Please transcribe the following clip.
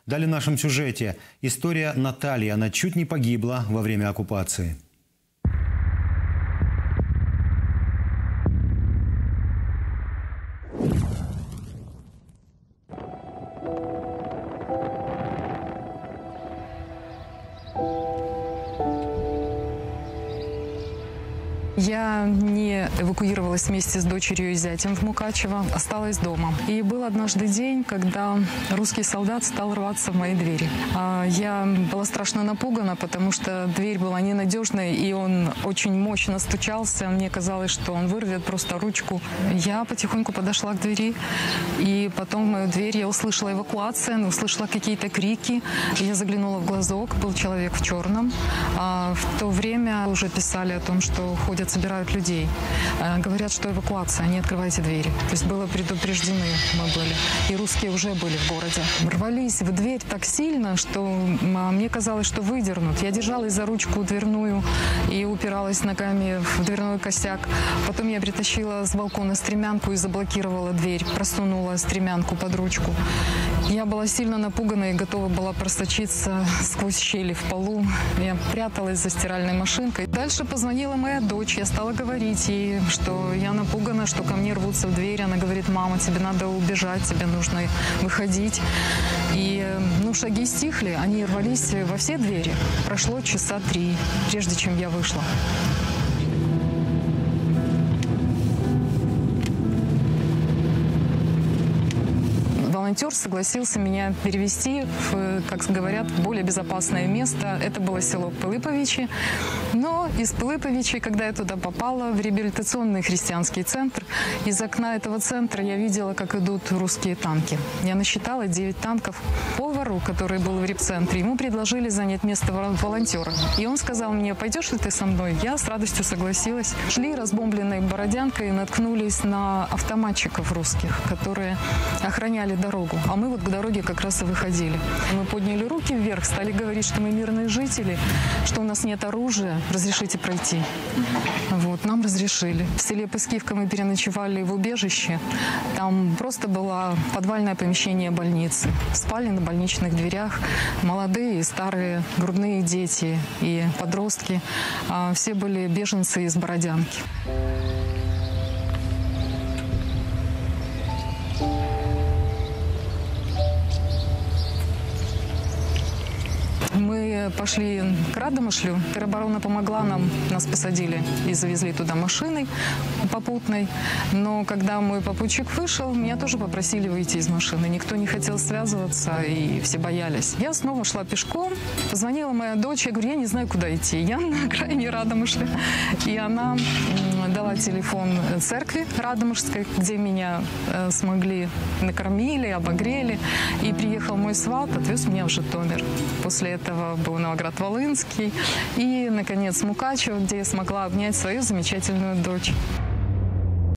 Далее в нашем сюжете история Натальи. Она чуть не погибла во время оккупации. Я не эвакуировалась вместе с дочерью и зятем в Мукачево, осталась дома. И был однажды день, когда русский солдат стал рваться в мои двери. Я была страшно напугана, потому что дверь была ненадежной, и он очень мощно стучался. Мне казалось, что он вырвет просто ручку. Я потихоньку подошла к двери, и потом в мою дверь я услышала эвакуацию, услышала какие-то крики. Я заглянула в глазок, был человек в черном. В то время уже писали о том, что ходят, собирают людей. Говорят, что эвакуация, не открывайте двери. То есть было предупреждены мы были. И русские уже были в городе. Рвались в дверь так сильно, что мне казалось, что выдернут. Я держалась за ручку дверную и упиралась ногами в дверной косяк. Потом я притащила с балкона стремянку и заблокировала дверь. Просунула стремянку под ручку. Я была сильно напугана и готова была просочиться сквозь щели в полу. Я пряталась за стиральной машинкой. Дальше позвонила моя дочь. Я стала говорить ей, что я напугана, что ко мне рвутся в дверь. Она говорит: мама, тебе надо убежать, тебе нужно выходить. И шаги стихли, они рвались во все двери. Прошло часа 3, прежде чем я вышла. Волонтер согласился меня перевести в, как говорят, более безопасное место. Это было село Пилиповичи. Но из Пилиповичей, когда я туда попала, в реабилитационный христианский центр, из окна этого центра я видела, как идут русские танки. Я насчитала 9 танков. Повару, который был в репцентре, ему предложили занять место волонтера. И он сказал мне: пойдешь ли ты со мной? Я с радостью согласилась. Шли разбомбленной Бородянкой и наткнулись на автоматчиков русских, которые охраняли дорогу. А мы вот к дороге как раз и выходили. Мы подняли руки вверх, стали говорить, что мы мирные жители, что у нас нет оружия, разрешите пройти. Вот, нам разрешили. В селе Пыскивка мы переночевали в убежище. Там просто было подвальное помещение больницы. Спали на больничных дверях молодые и старые, грудные дети и подростки. Все были беженцы из Бородянки. Мы пошли к Радомышлю. Тероборона помогла нам, нас посадили и завезли туда машиной попутной. Но когда мой попутчик вышел, меня тоже попросили выйти из машины. Никто не хотел связываться, и все боялись. Я снова шла пешком. Позвонила моя дочь. Я говорю: я не знаю, куда идти. Я на окраине Радомышля. И она дала телефон церкви Радомышской, где меня смогли, накормили, обогрели. И приехал мой сват, отвез меня в Житомир. После этого был Новоград-Волынский и, наконец, Мукачево, где я смогла обнять свою замечательную дочь.